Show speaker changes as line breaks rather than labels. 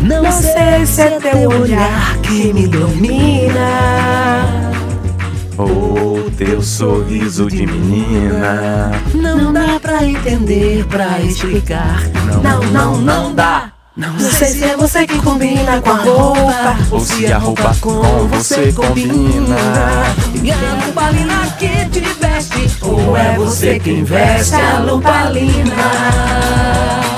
Não sei se é teu olhar que me domina
ou teu sorriso de menina.
Não dá pra entender, pra explicar. Não dá. Não sei se é você que combina com a roupa
ou se a roupa com você combina.
E a Lupalina que te veste, ou é você quem veste a Lupalina.